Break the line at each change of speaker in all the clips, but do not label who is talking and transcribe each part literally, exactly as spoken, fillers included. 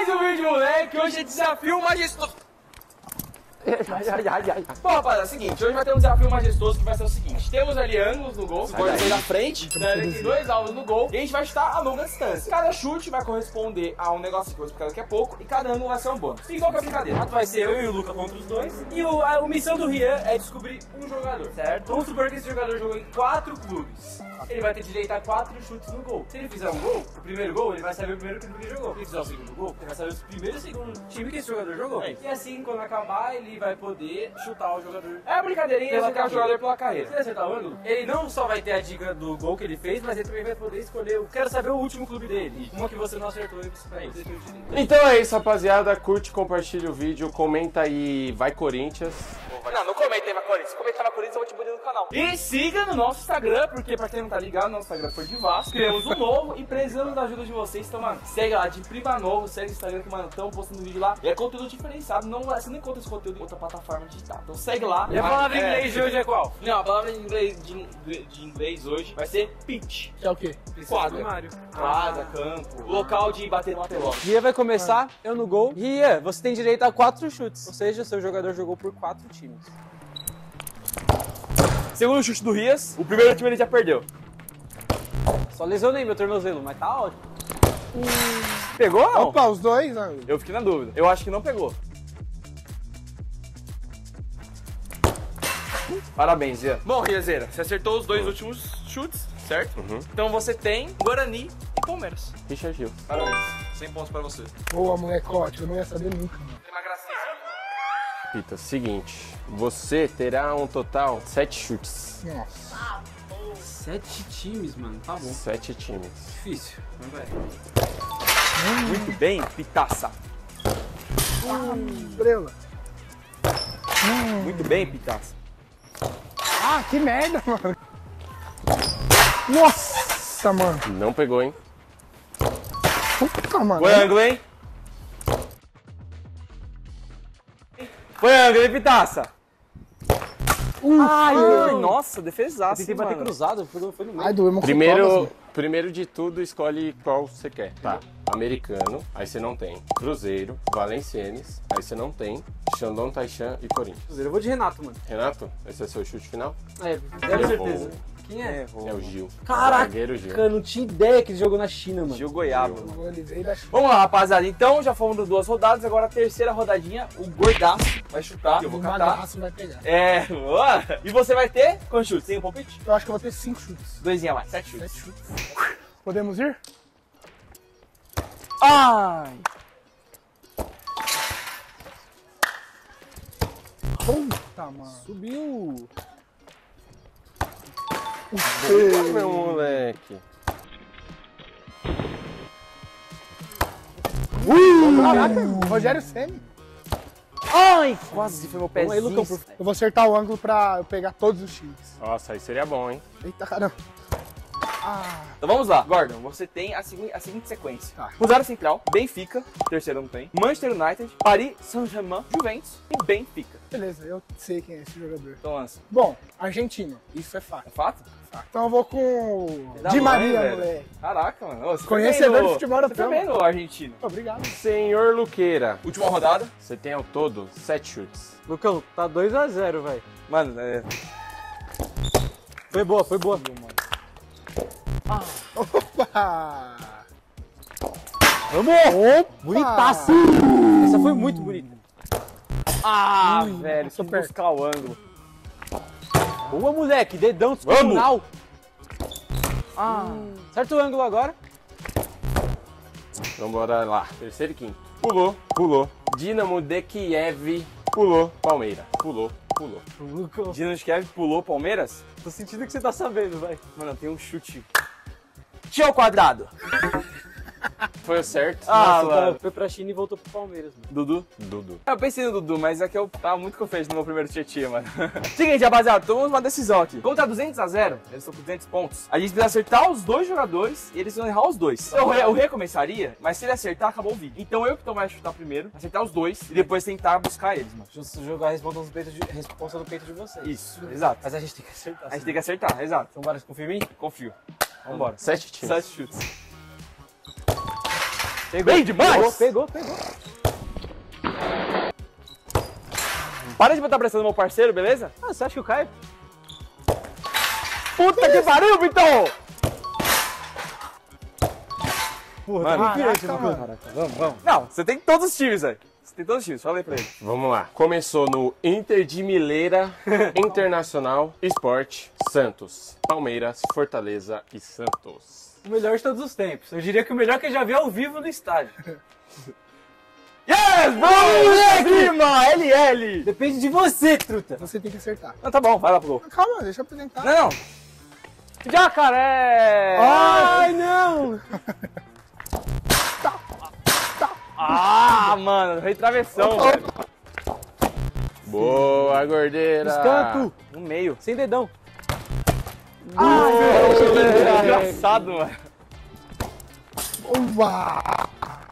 mais um vídeo, moleque. Hoje é desafio majestoso. Ai, ai, ai, ai. Bom, rapaziada, é o seguinte, hoje vai ter um desafio majestoso que vai ser o seguinte. Temos ali ângulos no gol, você pode sair da frente, tem dois alvos no gol, e a gente vai chutar a longa distância. Cada chute vai corresponder a um negócio que eu vou explicar daqui a pouco, e cada ângulo vai ser um bônus. E qual que é a brincadeira? Vai ser eu e o Luca contra os dois, e o, a, a missão do Rian é descobrir um jogador, certo? Vamos supor que esse jogador jogou em quatro clubes. Ele vai ter direito a quatro chutes no gol. Se ele fizer um gol, o primeiro gol, ele vai saber o primeiro time que ele jogou. Se ele fizer o segundo gol, ele vai saber o primeiro e o segundo time que esse jogador jogou. É. E assim, quando acabar, ele vai poder chutar o jogador. É uma brincadeirinha, acertar o jogador pela carreira. Se ele acertar o ângulo, ele não só vai ter a dica do gol que ele fez, mas ele também vai poder escolher. Eu quero saber o último clube dele. Uma que você não acertou e você vai ter.
Então é isso, rapaziada. Curte, compartilha o vídeo, comenta aí, vai Corinthians.
Não, não comenta aí, vai Corinthians. Se comentar na Corinthians, eu vou te banir no canal. E siga no nosso Instagram, porque pra quem não tá ligado, nosso Instagram foi de Vasco. Criamos um novo e precisamos da ajuda de vocês. Então, mano, segue lá, de prima novo, segue o Instagram que, mano, estão postando vídeo lá. E é conteúdo diferenciado, não, você não encontra esse conteúdo em outra plataforma digital. Então segue lá. E a palavra em é, inglês de hoje é qual? Não, a palavra em inglês de, de inglês hoje vai ser pitch.
Que é o quê?
Quadra. Quadra, campo, local de bater uma pelota.
Rian vai começar, eu no gol. Rian, você tem direito a quatro chutes, ou seja, seu jogador jogou por quatro times.
Segundo chute do Rias, o primeiro time ele já perdeu.
Só lesionei meu tornozelo, mas tá ótimo.
Hum, pegou ou não?
Opa, os dois? Não.
Eu fiquei na dúvida. Eu acho que não pegou. Parabéns, Rian. Bom, Riazeira, você acertou os dois uhum. últimos chutes, certo? Uhum. Então você tem Guarani e Palmeiras.
Richard Gil.
Parabéns. cem pontos pra você.
Boa, molecote, eu não ia saber nunca, mano.
Tem uma gracinha.
Pita, seguinte, você terá um total de sete chutes.
Nossa.
Sete times, mano, tá bom.
Sete times.
Difícil, mas vai.
Hum. Muito bem, Pitaça.
Hum, estrela.
Hum. Muito bem, Pitaça.
Ah, que merda, mano. Nossa, mano.
Não pegou, hein?
Puta, mano.
Foi ângulo, hein? Foi ângulo, hein, Pitaça?
Uh,
ai,
ai,
nossa, defesaço.
Tentei bater cruzado, foi no, foi no meio.
Ai, doeu meu
primeiro,
cotovelo, assim.
primeiro de tudo, escolhe qual você quer. Tá. Americano, aí você não tem. Cruzeiro, Valenciennes, aí você não tem. Shandong, Taishan e Corinthians.
Eu vou de Renato, mano.
Renato, esse é seu chute final?
É, deve certeza. Quem é?
É o Gil.
Caraca,
Zagueiro Gil.
eu não tinha ideia que ele jogou na China, mano.
Gil Goiaba.
Vamos lá, rapaziada. Então já fomos duas rodadas, agora a terceira rodadinha, o gordaço vai chutar. Eu vou catar.
Vai pegar.
É, boa. E você vai ter quantos chutes? Tem um palpite?
Eu acho que eu vou ter cinco chutes.
Doisinha mais, sete chutes.
Sete chutes. Podemos ir?
Ai!
Puta, mano.
Subiu!
Boa, meu moleque.
Uh, Caraca, Rogério Ceni.
Ai!
Quase foi meu pezinho.
Aí, Lucão, por...
Eu vou acertar o ângulo pra eu pegar todos os times.
Nossa, aí seria bom, hein?
Eita, caramba. Ah.
Então vamos lá, Gordon, você tem a, segui a seguinte sequência.
Tá.
Rosário Central, Benfica, terceiro não tem, Manchester United, Paris Saint-Germain, Juventus e Benfica.
Beleza, eu sei quem é esse jogador.
Então lança.
Bom, Argentina, isso é fato.
É fato?
Então eu vou com o
Dá
Di
mãe,
Maria,
velho.
moleque.
Caraca, mano. Ô, você
Conhecedor
foi bem no-
de futebol
Você
europeu.
foi bem no argentino.
Obrigado.
Senhor Luqueira,
Última rodada.
você tem ao todo sete chutes.
Lucão, tá dois a zero, velho.
Mano, é...
Foi boa, foi boa.
Opa!
Vamos!
Opa!
Bonitaça! Essa foi muito bonita.
Ah,
Ui,
velho,
passou
que
perto.
buscar o ângulo.
Boa, moleque, dedão descomunal. Ah, certo o ângulo agora.
Então bora lá. Terceiro e quinto. Pulou, pulou. Dinamo de Kiev, pulou. Palmeiras, pulou, pulou.
Lucão,
Dinamo de Kiev pulou Palmeiras?
tô sentindo que você tá sabendo, vai.
Mano, tem um chute. Tio ao quadrado.
Foi o certo.
Ah,
Nossa,
mano.
foi pra China e voltou pro Palmeiras, mano.
Dudu?
Dudu.
Eu pensei no Dudu, mas é que eu tava muito confiante no meu primeiro tietê, mano. Seguinte, rapaziada, tomamos uma decisão aqui. Contra duzentos a zero, eles estão com duzentos pontos. A gente precisa acertar os dois jogadores e eles vão errar os dois. Então, o Rê, o Rê começaria, mas se ele acertar, acabou o vídeo. Então eu que tô mais chutar primeiro, acertar os dois e depois tentar buscar eles, mano.
Justo jogar a responsa no peito de, responsa no peito de vocês.
Isso, exato.
Mas a gente tem que acertar.
A gente tem que acertar, exato.
Então bora, confia em mim?
Confio. Vambora.
Sete times.
Sete chutes.
Pegou. Bem demais! Pegou, pegou, pegou. Para de botar pressão no meu parceiro, beleza? Ah, você acha que eu caio? Puta que pariu, Vitão! Porra,
Mano,
tá confiante,
caraca,
mano.
mano.
Vamos, vamos. Não, você tem todos os times, velho. Você tem todos os times, fala aí pra ele.
Vamos lá. Começou no Inter de Mileira, Internacional, Sport, Santos, Palmeiras, Fortaleza e Santos.
O melhor de todos os tempos. Eu diria que o melhor que eu já vi ao vivo no estádio.
Yes, vamos, cima, L L!
Depende de você, truta.
Você tem que acertar.
Não, tá bom, vai lá pro gol.
Calma, deixa eu apresentar.
Não, não. Jacaré!
Ai, não!
Ah, mano, rei travessão, velho.
Boa, gordeira!
Escanto!
No meio.
Sem dedão.
Ah, velho. Engraçado, mano.
Uau!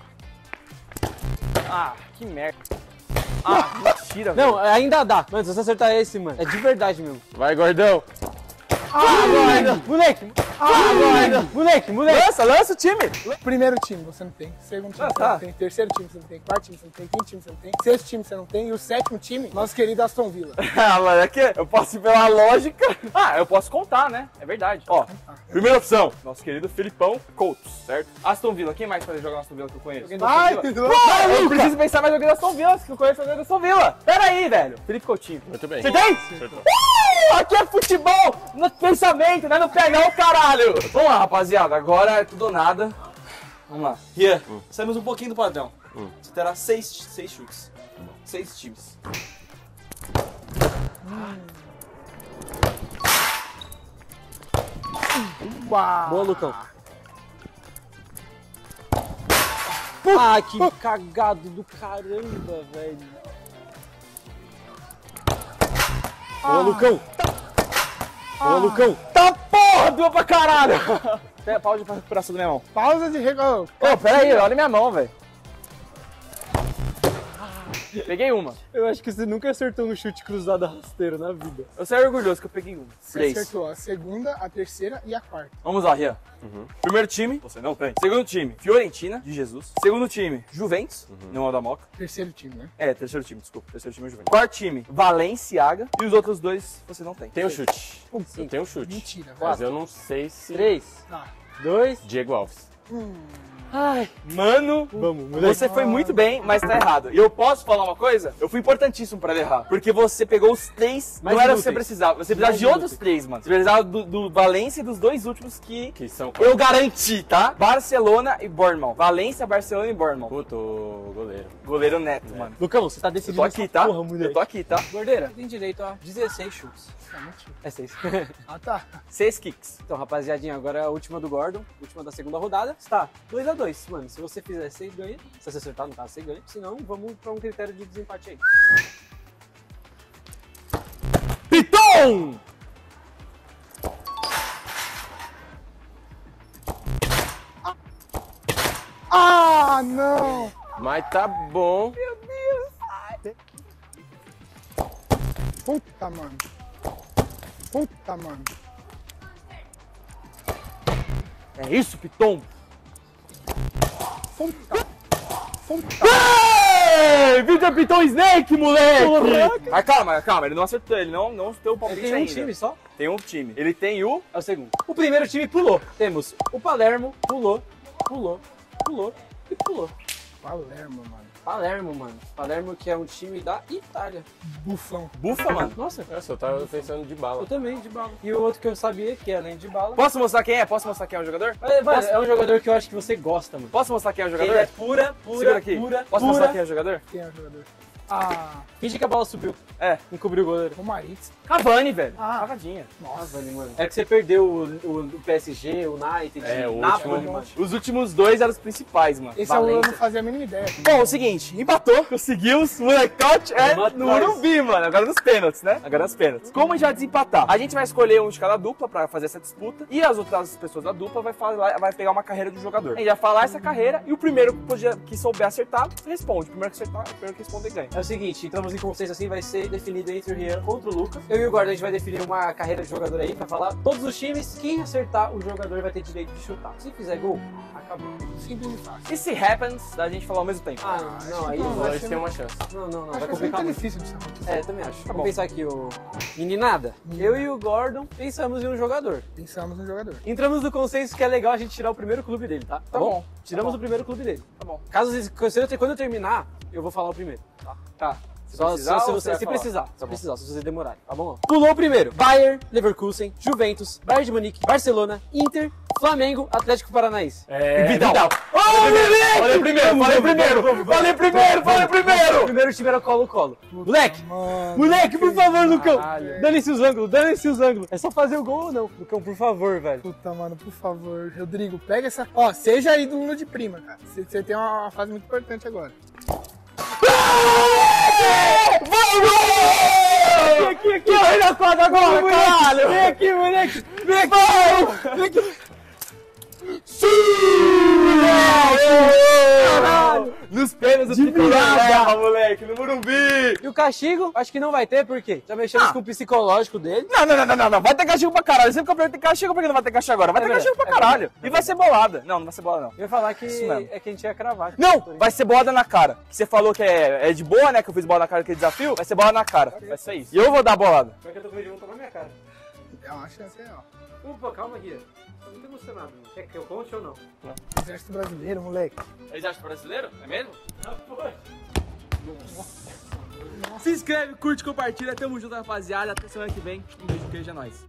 Ah, que merda. Ah, mentira, velho.
Não, ainda dá. Mano, se você acertar esse, mano, é de verdade mesmo.
Vai, gordão!
Ah, agora! Moleque! Ah, agora! Moleque, moleque!
Lança, lança o time.
Primeiro time você não tem, segundo time
Ah,
você
tá.
não tem, terceiro time você não tem, quarto time você não tem, quinto time você não tem, sexto time você não tem e o sétimo time, nosso querido Aston Villa.
Ah, mano, é que eu posso ir pela lógica. Ah, eu posso contar, né? É verdade. Ó, primeira opção, nosso querido Filipão Coutos, certo? Aston Villa, quem mais pode jogar no Aston Villa que eu conheço?
Ai,
Pô, eu preciso pensar mais alguém da Aston Villa, que eu conheço alguém da Aston Villa. Pera aí, velho. Felipe Coutinho.
Muito bem.
Você tem?
Acertou.
Uh, aqui é futebol no pensamento, né? No pé não, caralho. Vamos lá, rapaziada. Agora é tudo ou nada. Vamos lá. Rian,
Hum.
saímos um pouquinho do padrão.
Hum.
Você terá seis, seis chutes. Seis times.
Uau!
Boa, Lucão. Ah, que cagado do caramba, velho. Boa, Lucão. Boa, Lucão.
Tá porra, doa pra caralho. Pega pausa pra recuperação da minha mão.
Pausa de regalo.
Ô, pera aí, olha minha mão, velho. Peguei uma.
Eu acho que você nunca acertou um chute cruzado rasteiro na vida.
Eu saí orgulhoso que eu peguei uma.
Você
Três.
acertou a segunda, a terceira e a quarta.
Vamos lá, Rian.
Uhum.
Primeiro time, você não tem. Segundo time, Fiorentina, de Jesus. Segundo time, Juventus, não é o da Moca.
Terceiro time, né?
É, terceiro time, desculpa. Terceiro time é Juventus. Quarto time, Valenciaga. E os outros dois você não tem.
Tem um chute. Eu
Cinco.
tenho um chute.
Mentira.
Mas eu não sei se...
Três,
Tá.
dois.
Diego Alves.
Ai, mano,
Vamos, moleque.
você foi muito bem, mas tá errado. E eu posso falar uma coisa? Eu fui importantíssimo pra ele errar. Porque você pegou os três,
Mais
não era o que você
inúteis.
precisava. Você precisava
Mais
de outros
inúteis.
três, mano. Você precisava do, do Valência e dos dois últimos que
Que são...
eu garanti, tá? Barcelona e Bournemouth. Valência, Barcelona e Bournemouth.
Puto, o goleiro.
Goleiro neto, mano.
Lucão, você tá
Eu
decidindo
tô aqui,
essa
tá?
porra,
Eu
moleque.
tô aqui, tá?
Gordeira, tem direito a dezesseis chutes.
Ah, mentira.
É seis.
Ah, tá.
Seis kicks.
Então, rapaziadinha, agora é a última do Gordon, última da segunda rodada. Está dois a dois, mano. Se você fizer, você ganha. Se você acertar, no caso, você ganha. Se não, vamos pra um critério de desempate aí.
Piton!
Ah, não!
Mas tá bom.
Puta, mano. Puta, mano.
É isso, Piton?
Puta. Puta.
Ei, Vitor Piton Snake, moleque! Mas calma, mas calma, ele não acertou, ele não, não deu o palpite
Tem um
ainda.
time só?
Tem um time. Ele tem o...
É o segundo. O primeiro time pulou. Temos o Palermo, pulou, pulou, pulou e pulou.
Palermo, mano.
Palermo, mano. Palermo que é um time da Itália.
Bufão.
Bufa, mano.
Nossa,
Nossa, eu tava pensando de
eu
bala.
também, de bala. E o outro que eu sabia, que além de bala...
Posso mostrar quem é? Posso mostrar quem é o jogador?
Mas, mano,
Posso-
é um jogador que eu acho que você gosta, mano.
Posso mostrar quem é o jogador?
Ele é pura, pura,
Segura aqui.
pura,
Posso
pura.
mostrar quem é o jogador?
Quem é o jogador? Ah,
Finge que a bola subiu.
É.
Encobriu o goleiro.
o Maritz.
Cavani, velho.
Ah.
Cavadinha.
Nossa.
Cavani, mano. É que você perdeu o, o, o P S G, o United,
É, o
Napoli,
último.
mano.
Os últimos dois eram os principais, mano.
Esse eu
Valência.
não fazia a mínima ideia.
Bom, é o seguinte, empatou, conseguimos, molecote é
Vamos
no
atrás.
Urumbi, mano. Agora nos pênaltis, né? Agora nos pênaltis. Como já desempatar? A gente vai escolher um de cada dupla pra fazer essa disputa e as outras pessoas da dupla vai, falar, vai pegar uma carreira do jogador. A gente vai falar essa carreira e o primeiro que, podia, que souber acertar, responde. O primeiro que acertar, o primeiro que responde ganha.
É o seguinte, entramos em consenso assim, vai ser definido entre o Rian contra o Lucas. Eu e o Gordon, a gente vai definir uma carreira de jogador aí, vai falar todos os times, quem acertar o jogador vai ter direito de chutar. Se fizer gol, acabou.
Simples e fácil.
E se happens, da gente falar ao mesmo tempo?
Ah, não, aí
não,
não
Os
vai
dois
ser...
têm uma chance.
Não, não, não,
Acho
vai
que é
complicar
muito
muito.
difícil de acontecer.
É, também acho.
bom.
Vamos pensar aqui, o Meninada. Eu e o Gordon pensamos em um jogador.
Pensamos no jogador.
Entramos no consenso que é legal a gente tirar o primeiro clube dele, tá?
Tá bom.
Tiramos
Tá bom.
o primeiro clube dele.
Tá bom.
Caso se eu, quando eu terminar, eu vou falar o primeiro. Tá?
Tá. Se
Só
precisar,
se, se
ou
você
vai
se
falar?
precisar,
Tá
se
bom.
precisar, se vocês demorarem, tá bom? Pulou o primeiro. Bayern, Leverkusen, Juventus, Bayern de Munique, Barcelona, Inter, Flamengo, Atlético Paranaense.
É, Vidal. Falei primeiro, falei primeiro, falei primeiro, falei
O
primeiro.
primeiro time era Colo-Colo. Moleque,
Mano,
moleque, por favor, Lucão.
Caralho.
Dane-se os ângulos, dane-se os ângulos. É só fazer o gol ou não? Lucão, por favor, velho.
Puta, mano, por favor. Rodrigo, pega essa... Ó, seja ídolo de prima, cara. Você você tem uma uma fase muito importante agora.
Vem aqui, aqui, corre na quadra agora, caralho. Vem aqui, moleque. Vem aqui. Vem aqui. Caralho.
Nos pênaltis do Tricolor, moleque, no Morumbi.
E o castigo, acho que não vai ter, por quê? Já mexemos
Ah.
com o psicológico dele.
Não, não, não, não, não, não, vai ter castigo pra caralho. Sempre que o campeão tem castigo, por que não vai ter castigo agora? Vai
É
ter
verdade,
castigo pra
é
caralho.
verdade.
E vai ser bolada. Não, não vai ser bolada, não.
Eu ia falar que
Isso mesmo.
é que a gente ia cravar.
Não, vai ser bolada na cara. Que você falou que é, é de boa, né? Que eu fiz bola na cara aquele desafio. Vai ser bola na cara. Vai ser isso. E eu vou dar bolada.
Pior que eu tô com medo de voltar na minha cara.
É uma chance real.
Opa, calma aqui. Tô muito emocionado. Mano. Quer que eu conte ou não?
Exército brasileiro, moleque.
Exército brasileiro? É mesmo?
Se inscreve, curte, compartilha. Tamo junto, rapaziada. Até semana que vem. Um beijo, queijo, é nóis.